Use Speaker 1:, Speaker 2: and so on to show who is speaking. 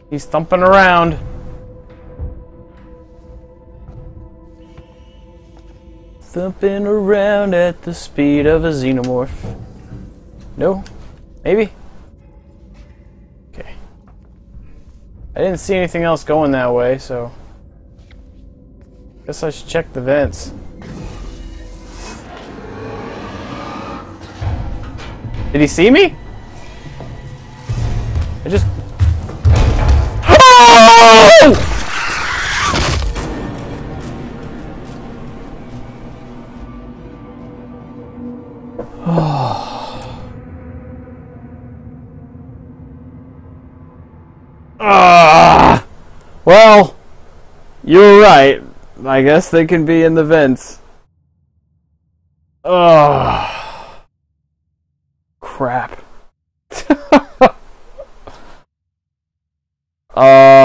Speaker 1: He's thumping around. Thumping around at the speed of a xenomorph. No? Maybe? Okay. I didn't see anything else going that way, so... guess I should check the vents. Did he see me? I just... Oh! Well, you're right. I guess they can be in the vents. Oh, crap.